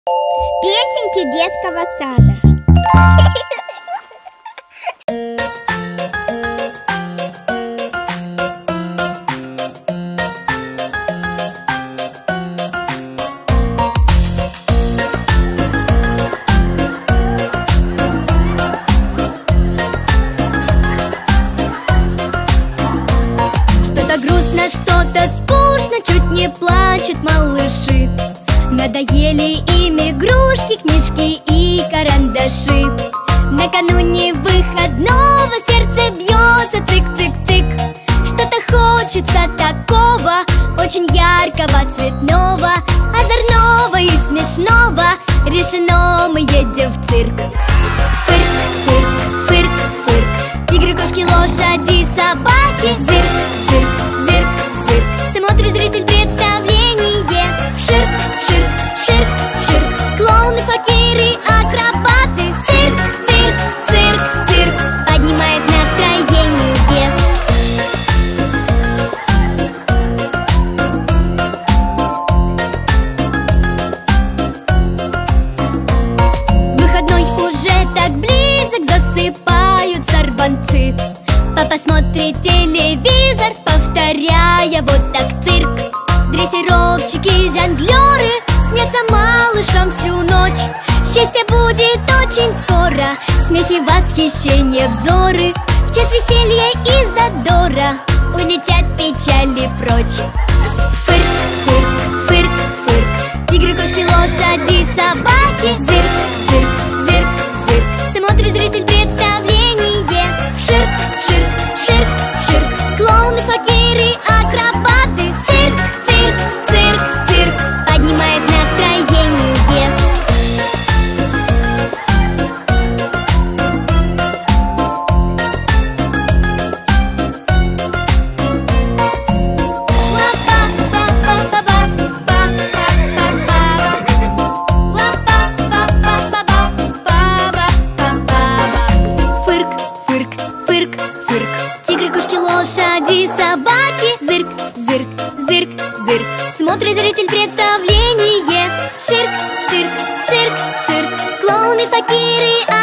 Песенки детского сада. Что-то грустно, что-то скучно, чуть не плачут малыши. Надоели им игрушки, книжки и карандаши. Накануне выходного сердце бьется цик-цик-цик. Что-то хочется такого, очень яркого, цветного, озорного и смешного. Решено, мы едем в цирк. Фырк, фырк, фырк, фырк. Тигры, кошки, лошади, собаки. Зырк, зырк, зырк, зырк. Смотрит зритель представление. Ширк, ширк, ширк, ширк. Клоуны, факиры, акробаты. Цирк, цирк, цирк, цирк. Поднимает настроение. Выходной уже так близок, засыпают сорванцы. Папа смотрит телевизор, повторяя вот так цирк. Дрессировщики, жонглеры снятся малышам всю ночь. Счастье будет очень скоро, смехи, восхищение, взоры. В час веселья и задора улетят печали прочь. Фырк, фырк, фырк, фырк. Тигры, кошки, лошади, собаки. Зырк, зырк, зырк, зырк. Смотрит зритель представление. Ширк, ширк, ширк, ширк. Клоуны, факиры, акробаты. Цирк, цирк, цирк, цирк. Поднимает настроение. Фырк, фырк, фырк, фырк. Тигры, кошки, лошади, собаки. Зырк, зырк, зырк, зырк. Смотрит зритель представление. Ширк, ширк, ширк, ширк. Клоуны, факиры,